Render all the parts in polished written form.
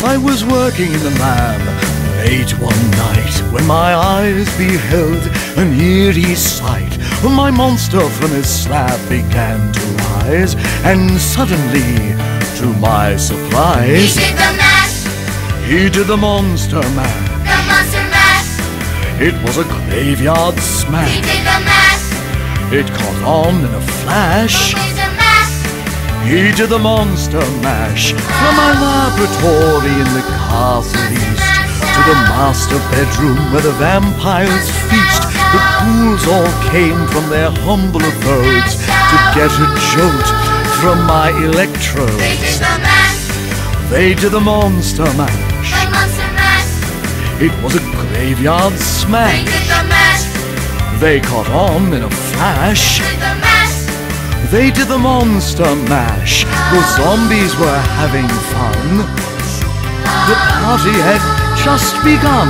I was working in the lab late one night when my eyes beheld an eerie sight. My monster from his slab began to rise, and suddenly, to my surprise, He did the mash. he did the monster mash. The monster mash. It was a graveyard He smash. did the mash. It caught on in a flash. He did the mash. He did the monster mash. From my laboratory in the castle east to the master bedroom where the vampires feast, the ghouls all came from their humble abodes to get a jolt from my They electrodes. did the mash. They did the monster mash. The monster mash. It was a graveyard They smash. did the mash. They caught on in a flash. Did the mash. They did the monster mash. The zombies were having fun. The party had just begun.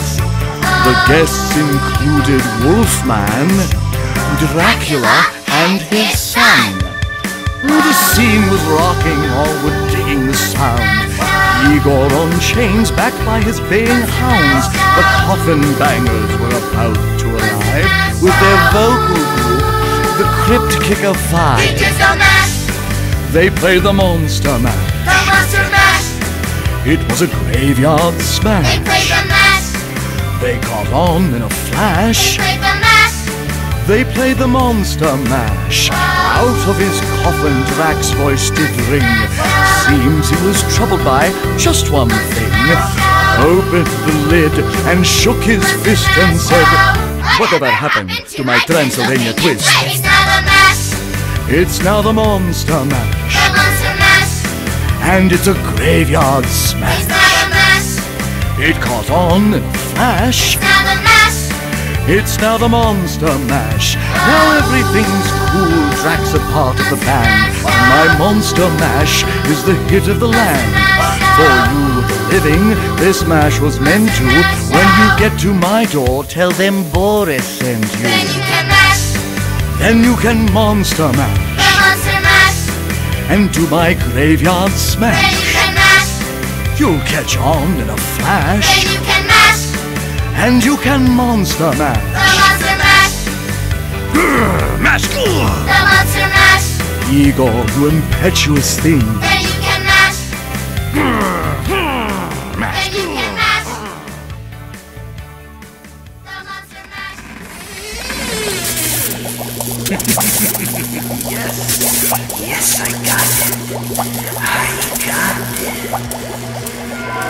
The guests included Wolfman, Dracula, and his son. The scene was rocking, all were digging the sound. Igor on chains, backed by his baying hounds. The coffin bangers were about to arrive with their vocal group, the Crypt Kicker He 5. did the mash. They played the monster mash. The monster mash. It was a graveyard They smash. played the mash. They caught on in a They flash. played the mash. They played the monster mash. Out of his coffin, Drac's voice did ring. Seems he was troubled by just one thing. Opened the lid and shook his fist and said, "Whatever happened to my Transylvania twist?" It's now the mash. It's now the monster mash. The monster mash. And it's a graveyard It's smash. now the mash. It caught on in a flash. It's now the mash. It's now the monster mash. Now everything's cool. Drax a part of the band. My monster mash is the hit of the land. For you, the living, this mash was meant to. When you get to my door, tell them Boris sent Then you. you can mash. Then you can monster mash. The monster mash. And do my graveyard Then you smash. can mash. You'll catch on in a Then flash. you can mash. And you can monster mash. The monster mash. Mash! The monster mash. Igor, you impetuous thing. Then you can mash. Mash! Then you can mash. The monster mash. Yes, I got it. I got it.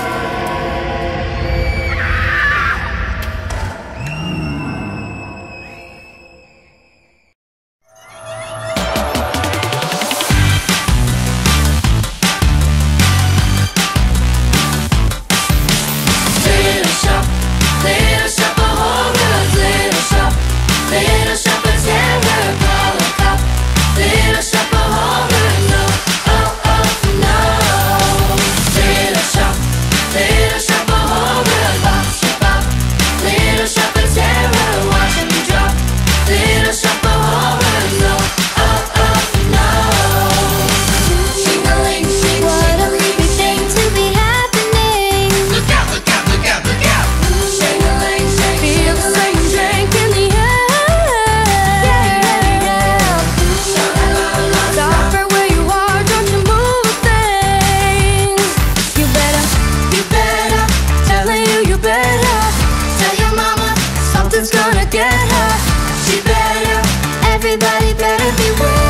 Little shop of horrors, little shop of terror, call a cop. Little shop of horrors, no, oh, oh, no. Little shop of horrors, bop, bop. Little shop of terror, watch 'em drop. Little shop of horrors, no, oh, oh, no. Shingling, shing, What a creepy thing to be happening. look out, look out, look out, look out. Shingling, shing, Feel the same drink in the air. Stop right where you are, don't you move a thing. You better telling you better tell your mama something's gonna get her. she better. Everybody better beware.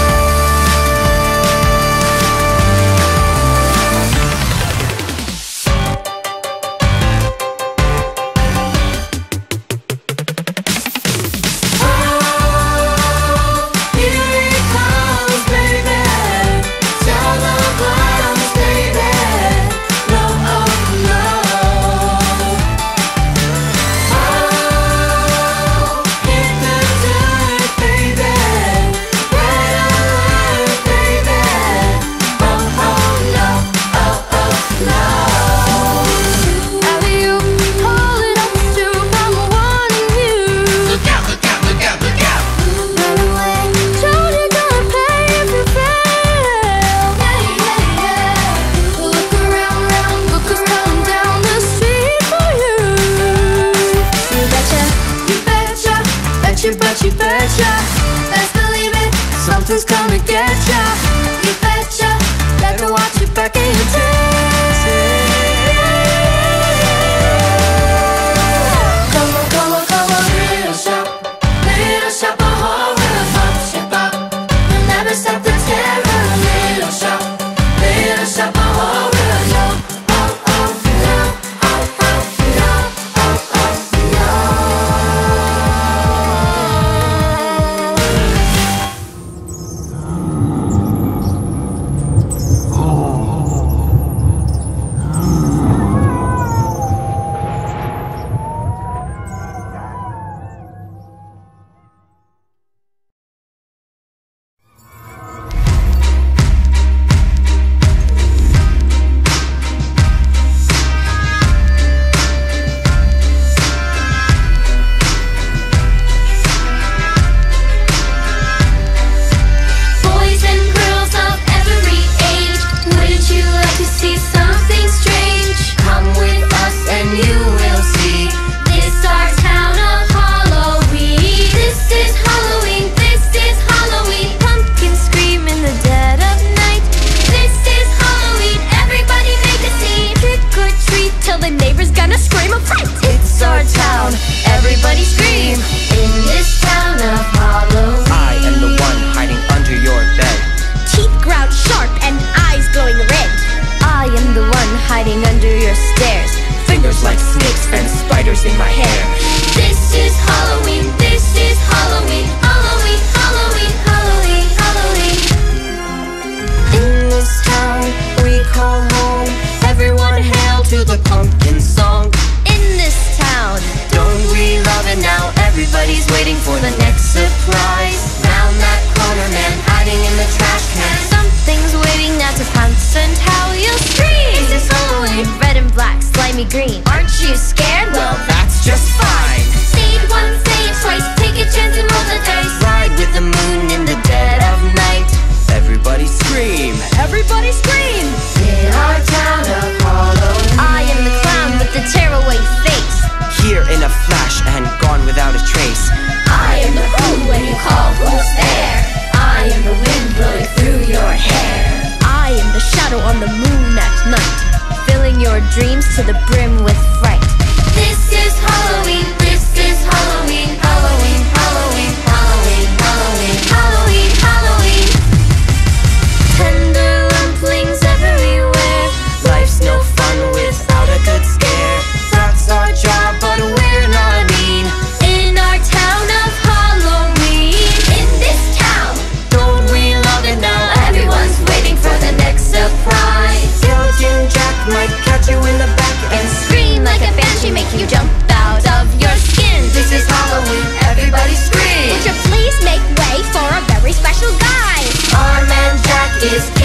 Here it comes, baby. Tell the clowns, baby. No, oh, no. Oh, hit the dirt, baby. something's gonna get ya. You betcha, better watch your back and your tail. Little shop of horror, pop, ship up. You'll never stop the terror. Little shop of horror. No, oh, oh, no, oh, oh, no, oh, oh, boys and girls of every age, wouldn't you like to see something strange? Come with us and you will see. This our town of Halloween. This is Halloween, this is Halloween. Pumpkins scream in the dead of night. This is Halloween, everybody make a scene. Trick or treat till the neighbor's gonna scream of fright. It's our town, everybody scream. In this town of Halloween, I am the one hiding under your bed. Teeth ground sharp and eyes glowing red. I am the one hiding under your stairs. Fingers like snakes and spiders in my hair. This is Halloween, this is Halloween. Halloween, Halloween, Halloween, Halloween. In this town we call home. Everyone hail to the pumpkin song. In this town, Don't we love it now? Everybody's waiting for the next surprise. Round that corner, man hiding in the trash can. something's waiting now to pounce and how you'll scream. This is Halloween, Red and black, slimy green. Aren't you scared? Well, that's just fine. say it once, say it twice. Take a chance and roll the dice. Ride with the moon in the dead of night. Everybody scream. Everybody scream! In our town of Halloween, I am the clown with the tearaway face. Here in a flash and gone without a trace. I am the who when you call, who's there? I am the wind blowing through your hair. I am the shadow on the moon at night, filling your dreams to the brim with fright. This is Halloween, this is Halloween, Halloween, Halloween, Halloween, Halloween, Halloween, Halloween. Tender lumplings everywhere. Life's no fun without a good scare. That's our job, but we're not mean. In our town of Halloween, In this town, Don't we love it now? everyone's waiting for the next surprise. Skeleton Jack might catch you in the back and scream like a banshee, making you jump out of your skin. This is Halloween, everybody scream. Would you please make way for a very special guy? Our man Jack is